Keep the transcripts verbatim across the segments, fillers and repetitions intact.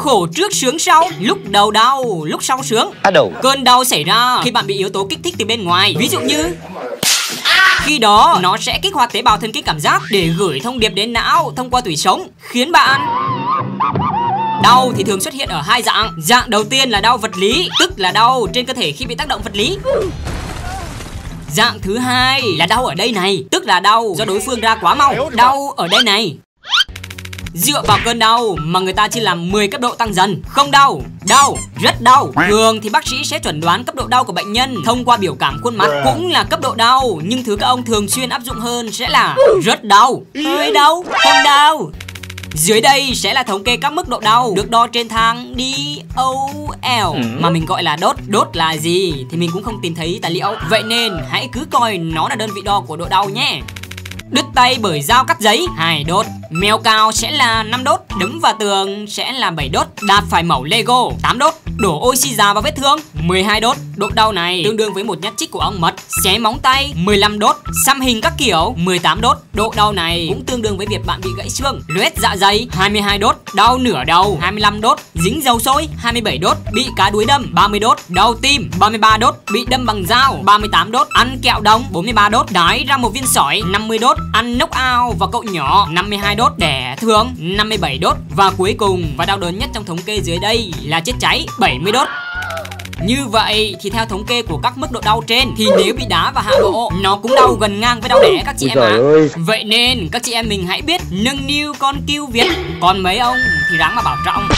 Khổ trước sướng sau, lúc đầu đau, lúc sau sướng. Cơn đau xảy ra khi bạn bị yếu tố kích thích từ bên ngoài. Ví dụ như khi đó nó sẽ kích hoạt tế bào thần kinh cảm giác để gửi thông điệp đến não thông qua tủy sống, khiến bạn đau. Thì thường xuất hiện ở hai dạng. Dạng đầu tiên là đau vật lý, tức là đau trên cơ thể khi bị tác động vật lý. Dạng thứ hai là đau ở đây này, tức là đau do đối phương ra quá mau. Đau ở đây này. Dựa vào cơn đau mà người ta chia làm mười cấp độ tăng dần. Không đau, đau, rất đau. Thường thì bác sĩ sẽ chuẩn đoán cấp độ đau của bệnh nhân thông qua biểu cảm khuôn mặt, cũng là cấp độ đau. Nhưng thứ các ông thường xuyên áp dụng hơn sẽ là rất đau, hơi đau, không đau. Dưới đây sẽ là thống kê các mức độ đau được đo trên thang đê o lờ mà mình gọi là đốt. Đốt là gì thì mình cũng không tìm thấy tài liệu, vậy nên hãy cứ coi nó là đơn vị đo của độ đau nhé. Đứt tay bởi dao cắt giấy, hai đốt. Mèo cào sẽ là năm đốt. Đấm vào tường sẽ là bảy đốt. Đạp phải mẩu Lego, tám đốt. Đổ oxy già vào vết thương, mười hai đốt. Độ đau này tương đương với một nhát chích của ong mật. Xé móng tay, mười lăm đốt. Xăm hình các kiểu, mười tám đốt. Độ đau này cũng tương đương với việc bạn bị gãy xương. Loét dạ dày, hai mươi hai đốt. Đau nửa đầu, hai mươi lăm đốt. Dính dầu sôi, hai mươi bảy đốt. Bị cá đuối đâm, ba mươi đốt. Đau tim, ba mươi ba đốt. Bị đâm bằng dao, ba mươi tám đốt. Ăn kẹo đồng, bốn mươi ba đốt. Đái ra một viên sỏi, năm mươi đốt. Ăn knock out và cậu nhỏ, năm mươi hai đốt. Đẻ thương, năm mươi bảy đốt. Và cuối cùng và đau đớn nhất trong thống kê dưới đây là chết cháy, bảy mươi đốt. Như vậy thì theo thống kê của các mức độ đau trên thì nếu bị đá và hạ bộ nó cũng đau gần ngang với đau đẻ các chị em ạ. Vậy nên các chị em mình hãy biết nâng niu con cừu Việt, còn mấy ông thì ráng mà bảo trọng.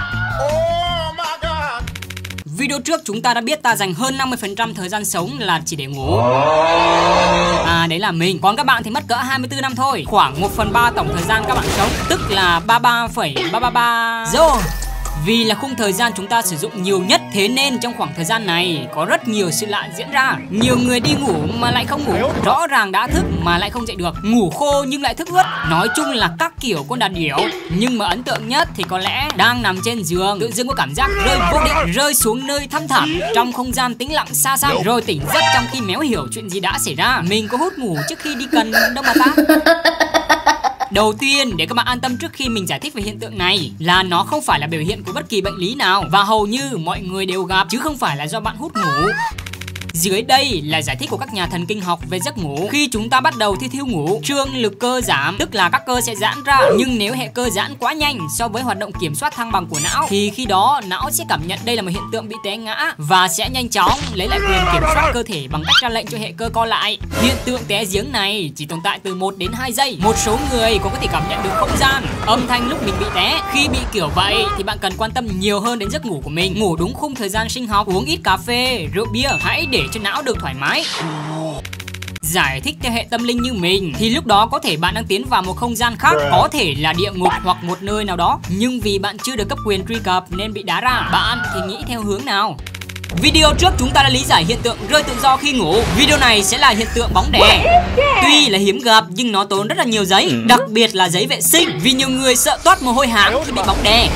Video trước chúng ta đã biết ta dành hơn năm mươi phần trăm thời gian sống là chỉ để ngủ. À đấy là mình. Còn các bạn thì mất cỡ hai mươi tư năm thôi. Khoảng một phần ba tổng thời gian các bạn sống, tức là ba mươi ba phẩy ba ba ba giờ. Vì là khung thời gian chúng ta sử dụng nhiều nhất, thế nên trong khoảng thời gian này có rất nhiều sự lạ diễn ra. Nhiều người đi ngủ mà lại không ngủ, rõ ràng đã thức mà lại không dậy được, ngủ khô nhưng lại thức ướt. Nói chung là các kiểu con đàn điểu. Nhưng mà ấn tượng nhất thì có lẽ đang nằm trên giường, tự dưng có cảm giác rơi vô định, rơi xuống nơi thăm thẳm trong không gian tĩnh lặng xa xăm, rồi tỉnh giấc trong khi méo hiểu chuyện gì đã xảy ra. Mình có hút ngủ trước khi đi cần đâu mà ta. Đầu tiên, để các bạn an tâm trước khi mình giải thích về hiện tượng này, là nó không phải là biểu hiện của bất kỳ bệnh lý nào và hầu như mọi người đều gặp, chứ không phải là do bạn hút ngủ. Dưới đây là giải thích của các nhà thần kinh học về giấc ngủ. Khi chúng ta bắt đầu thi thiêu ngủ, trương lực cơ giảm, tức là các cơ sẽ giãn ra. Nhưng nếu hệ cơ giãn quá nhanh so với hoạt động kiểm soát thăng bằng của não thì khi đó não sẽ cảm nhận đây là một hiện tượng bị té ngã và sẽ nhanh chóng lấy lại quyền kiểm soát cơ thể bằng cách ra lệnh cho hệ cơ co lại. Hiện tượng té giếng này chỉ tồn tại từ một đến hai giây. Một số người cũng có thể cảm nhận được không gian, âm thanh lúc mình bị té. Khi bị kiểu vậy thì bạn cần quan tâm nhiều hơn đến giấc ngủ của mình. Ngủ đúng khung thời gian sinh học, uống ít cà phê, rượu bia, hãy để cho não được thoải mái. Giải thích theo hệ tâm linh như mình thì lúc đó có thể bạn đang tiến vào một không gian khác, có thể là địa ngục hoặc một nơi nào đó, nhưng vì bạn chưa được cấp quyền truy cập nên bị đá ra. Bạn thì nghĩ theo hướng nào? Video trước chúng ta đã lý giải hiện tượng rơi tự do khi ngủ. Video này sẽ là hiện tượng bóng đè. Tuy là hiếm gặp nhưng nó tốn rất là nhiều giấy, đặc biệt là giấy vệ sinh, vì nhiều người sợ toát mồ hôi hám khi bị bóng đè.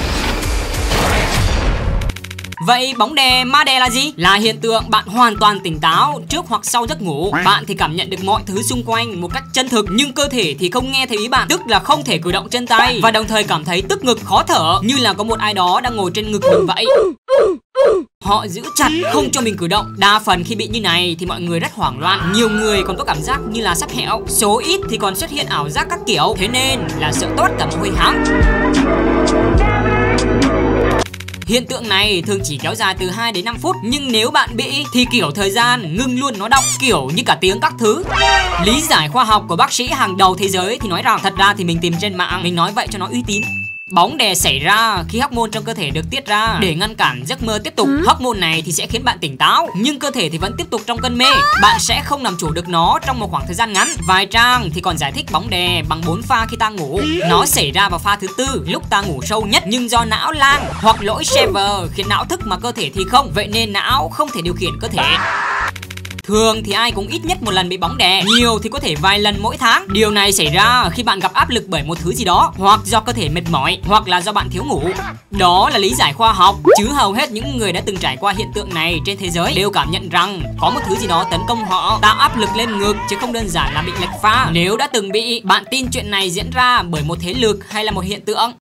Vậy bóng đè, ma đè là gì? Là hiện tượng bạn hoàn toàn tỉnh táo trước hoặc sau giấc ngủ. Bạn thì cảm nhận được mọi thứ xung quanh một cách chân thực, nhưng cơ thể thì không nghe theo ý bạn, tức là không thể cử động chân tay, và đồng thời cảm thấy tức ngực, khó thở, như là có một ai đó đang ngồi trên ngực mình vậy. Họ giữ chặt không cho mình cử động. Đa phần khi bị như này thì mọi người rất hoảng loạn. Nhiều người còn có cảm giác như là sắp hẹo. Số ít thì còn xuất hiện ảo giác các kiểu. Thế nên là sợ toát cả mồ hôi hám. Hiện tượng này thường chỉ kéo dài từ hai đến năm phút, nhưng nếu bạn bị thì kiểu thời gian ngưng luôn, nó đọng kiểu như cả tiếng các thứ. Lý giải khoa học của bác sĩ hàng đầu thế giới thì nói rằng, thật ra thì mình tìm trên mạng, mình nói vậy cho nó uy tín. Bóng đè xảy ra khi hormone trong cơ thể được tiết ra để ngăn cản giấc mơ tiếp tục. Hormone này thì sẽ khiến bạn tỉnh táo, nhưng cơ thể thì vẫn tiếp tục trong cơn mê. Bạn sẽ không làm chủ được nó trong một khoảng thời gian ngắn. Vài trang thì còn giải thích bóng đè bằng bốn pha khi ta ngủ. Nó xảy ra vào pha thứ tư, lúc ta ngủ sâu nhất, nhưng do não lang hoặc lỗi server khiến não thức mà cơ thể thì không. Vậy nên não không thể điều khiển cơ thể. Thường thì ai cũng ít nhất một lần bị bóng đè, nhiều thì có thể vài lần mỗi tháng. Điều này xảy ra khi bạn gặp áp lực bởi một thứ gì đó, hoặc do cơ thể mệt mỏi, hoặc là do bạn thiếu ngủ. Đó là lý giải khoa học, chứ hầu hết những người đã từng trải qua hiện tượng này trên thế giới đều cảm nhận rằng có một thứ gì đó tấn công họ, tạo áp lực lên ngực, chứ không đơn giản là bị lệch pha. Nếu đã từng bị, bạn tin chuyện này diễn ra bởi một thế lực hay là một hiện tượng?